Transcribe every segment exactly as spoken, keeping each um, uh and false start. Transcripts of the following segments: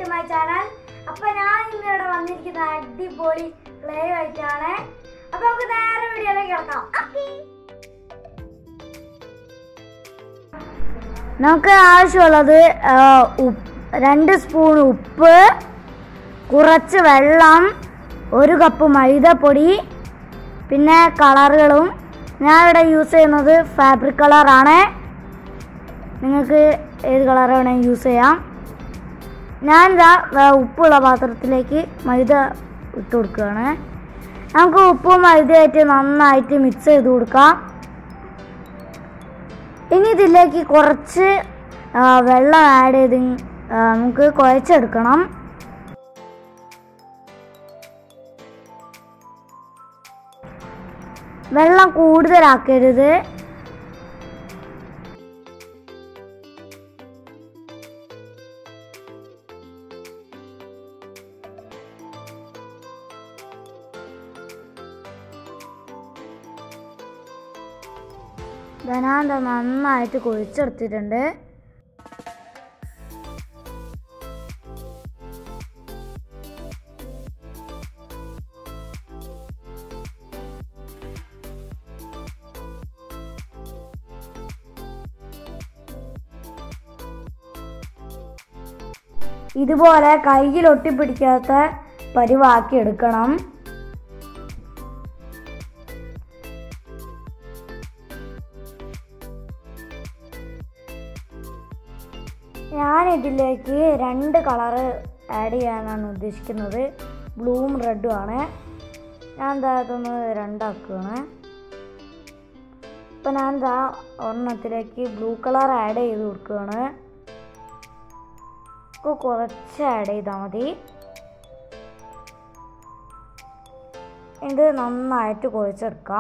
My channel. അപ്പോൾ ഞാൻ ഇന്ന് ഇവിടെ വന്നിരിക്കുന്ന അടിപൊളി ക്ലേ ആയിട്ടാണ്. അപ്പോൾ നമുക്ക് നേരെ വീഡിയോയിലേക്ക് കിടക്കാം. നമുക്ക് ആവശ്യമുള്ളത് രണ്ട് സ്പൂൺ ഉപ്പ്, കുറച്ച് വെള്ളം, ഒരു കപ്പ് മൈദപ്പൊടി, പിന്നെ കളറുകളും. ഞാൻ ഇവിടെ യൂസ് ചെയ്യുന്നത് ഫാബ്രിക് കളറാണ്. നിങ്ങൾക്ക് ഏത് കളർ വേണമെങ്കിൽ യൂസ് ചെയ്യാം. ഞാൻ ഇതാ ഉപ്പുള്ള പാത്രത്തിലേക്ക് മൈദ ഇട്ട് കൊടുക്കുകയാണ്. നമുക്ക് ഉപ്പും മൈദയായിട്ട് നന്നായിട്ട് മിക്സ് ചെയ്ത് കൊടുക്കാം. ഇനി ഇതിലേക്ക് കുറച്ച് വെള്ളം ആഡ് ചെയ്ത് നമുക്ക് കുഴച്ചെടുക്കണം. വെള്ളം കൂടുതലാക്കരുത്. ഞാൻ നന്നായിട്ട് കുഴിച്ചെടുത്തിട്ടുണ്ട്. ഇതുപോലെ കയ്യിൽ ഒട്ടിപ്പിടിക്കാത്ത പരിവാക്കി എടുക്കണം. ഞാൻ ഇതിലേക്ക് രണ്ട് കളറ് ആഡ് ചെയ്യാനാണ് ഉദ്ദേശിക്കുന്നത്. ബ്ലൂവും റെഡും ആണ്. ഞാൻ എന്താ ഇതൊന്ന് രണ്ടാക്കുകയാണ്. ഇപ്പം ഞാൻ എന്താ ഒരെണ്ണത്തിലേക്ക് ബ്ലൂ കളർ ആഡ് ചെയ്ത് കൊടുക്കുകയാണ്. കുറച്ച് ആഡ് ചെയ്താൽ മതി. ഇത് നന്നായിട്ട് കുഴച്ചെടുക്കാം.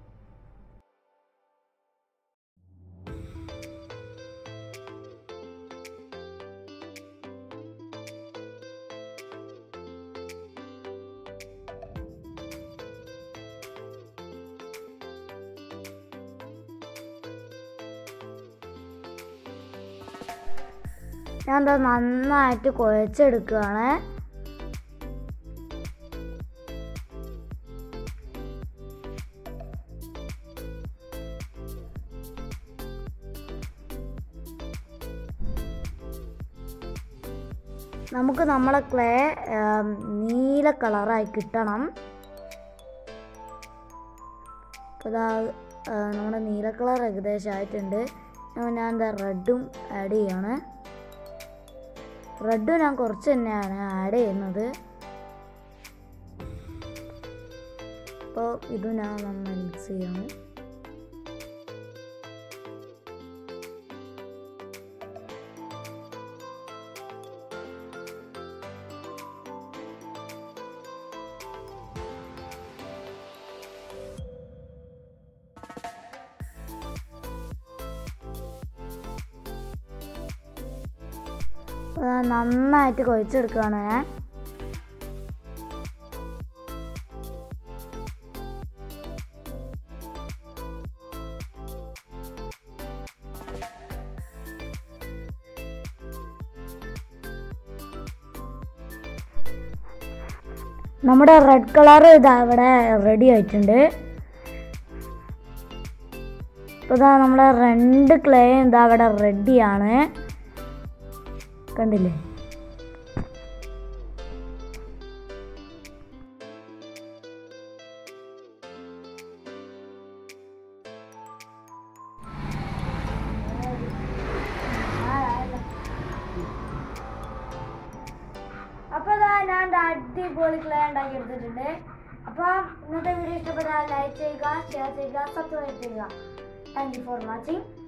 ഞാൻ എന്താ നന്നായിട്ട് കുഴച്ചെടുക്കുകയാണ്. നമുക്ക് നമ്മളെ ക്ലേ നീല കളറായി കിട്ടണം. അപ്പോൾ ഇതാ നമ്മുടെ നീല കളർ ഏകദേശം ആയിട്ടുണ്ട്. ഞാൻ എന്താ റെഡും ആഡ് ചെയ്യാണ്. റെഡ് ഞാൻ കുറച്ച് തന്നെയാണ് ആഡ് ചെയ്യുന്നത്. അപ്പോൾ ഇത് ഞാൻ നന്നായി മിക്സ് ചെയ്യണം. നന്നായിട്ട് കുഴച്ചെടുക്കുകയാണ് ഞാൻ. നമ്മുടെ റെഡ് കളർ ഇതാ ഇവിടെ റെഡി ആയിട്ടുണ്ട്. ഇപ്പോൾ ഇതാ നമ്മുടെ രണ്ട് ക്ലേ ഇതാ ഇവിടെ റെഡിയാണ്. കണ്ടില്ലേ? അപ്പോൾ ഞാൻ അടിപൊളി ക്ലേ ഉണ്ടാക്കി എടുത്തിട്ടുണ്ട്. അപ്പോൾ ഇന്നത്തെ വീഡിയോ ഇഷ്ടപ്പെട്ടാൽ ലൈക്ക് ചെയ്യുക, ഷെയർ ചെയ്യുക, സബ്സ്ക്രൈബ് ചെയ്യുക. Thank you for watching.